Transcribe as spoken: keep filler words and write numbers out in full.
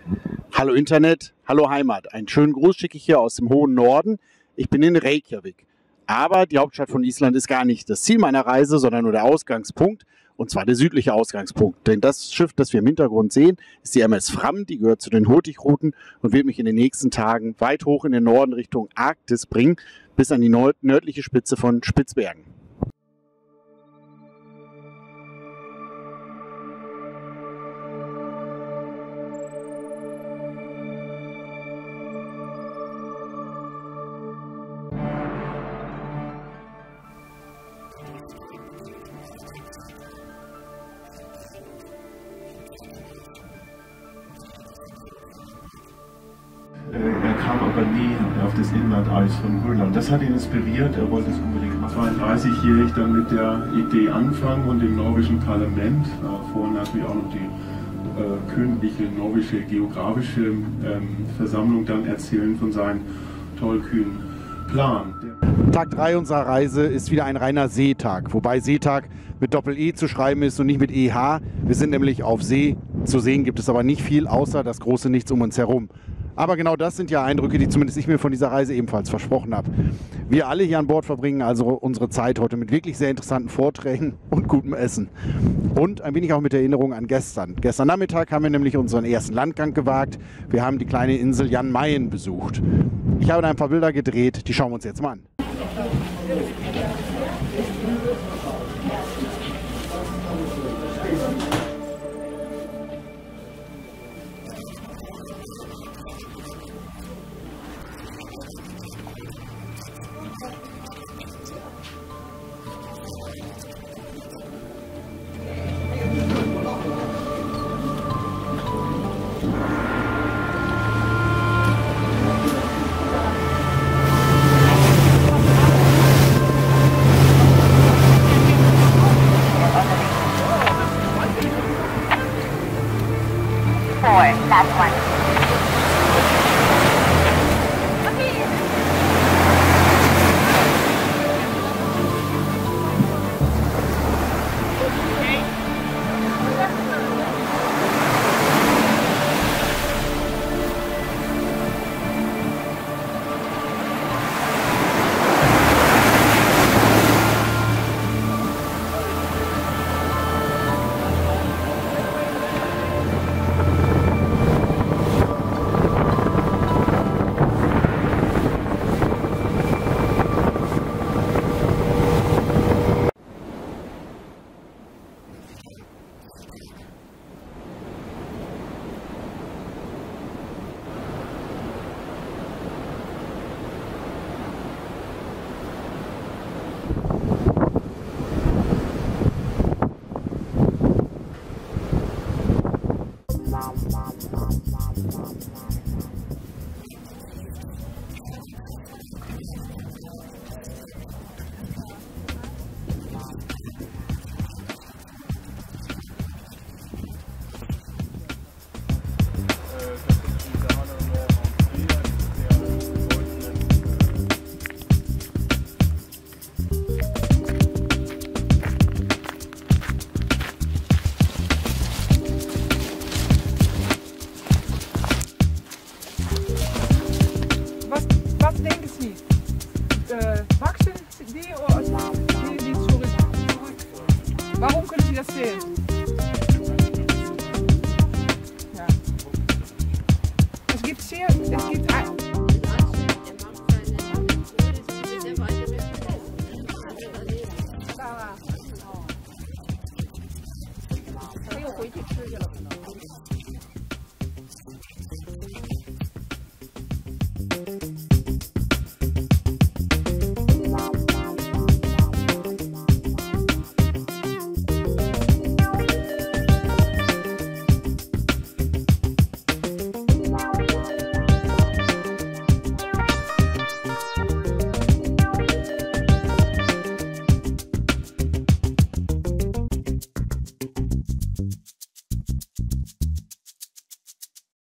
Hallo Internet, hallo Heimat. Einen schönen Gruß schicke ich hier aus dem hohen Norden. Ich bin in Reykjavik. Aber die Hauptstadt von Island ist gar nicht das Ziel meiner Reise, sondern nur der Ausgangspunkt. Und zwar der südliche Ausgangspunkt. Denn das Schiff, das wir im Hintergrund sehen, ist die M S Fram. Die gehört zu den Hurtigruten und wird mich in den nächsten Tagen weit hoch in den Norden Richtung Arktis bringen, bis an die nördliche Spitze von Spitzbergen. Er kam aber nie auf das Inlandeis von Grönland. Das hat ihn inspiriert, er wollte es unbedingt machen. zweiunddreißigjährig dann mit der Idee anfangen und im norwegischen Parlament, äh, vorhin natürlich auch noch die äh, königliche norwegische geografische ähm, Versammlung dann erzählen von seinem tollkühnen Plan. Tag drei unserer Reise ist wieder ein reiner Seetag, wobei Seetag mit Doppel-E zu schreiben ist und nicht mit E H. Wir sind nämlich auf See. Zu sehen gibt es aber nicht viel, außer das große Nichts um uns herum. Aber genau das sind ja Eindrücke, die zumindest ich mir von dieser Reise ebenfalls versprochen habe. Wir alle hier an Bord verbringen also unsere Zeit heute mit wirklich sehr interessanten Vorträgen und gutem Essen. Und ein wenig auch mit Erinnerung an gestern. Gestern Nachmittag haben wir nämlich unseren ersten Landgang gewagt. Wir haben die kleine Insel Jan Mayen besucht. Ich habe da ein paar Bilder gedreht, die schauen wir uns jetzt mal an. That's one. Was denken Sie? Äh, wachsen die oder gehen die zurück? Warum können Sie das sehen? Ja. Es gibt sehr, es gibt ein Thank you.